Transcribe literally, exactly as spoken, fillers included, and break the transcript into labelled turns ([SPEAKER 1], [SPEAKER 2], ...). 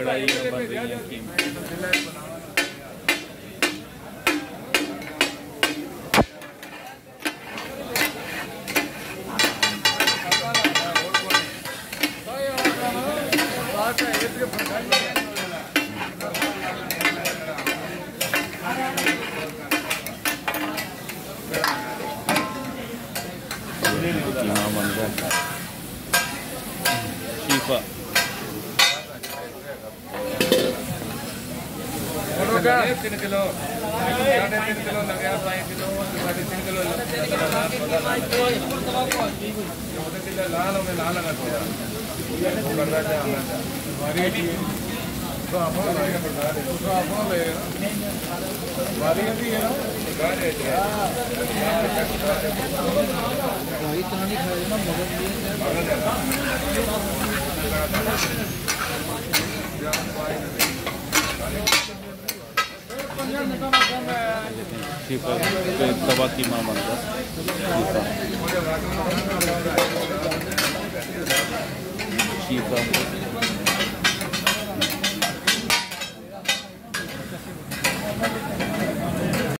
[SPEAKER 1] कढ़ाई बन रही है कीमा। कीमा बन रहा है। शीफा तीन किलो साढ़े तीन किलो लगे पाँच किलो साढ़े तीन किलो किलो लाल में लाल लगाते हैं तो आप तो आप वारी भी है इतना नहीं खाए ना तवा कीमा बनता शीफा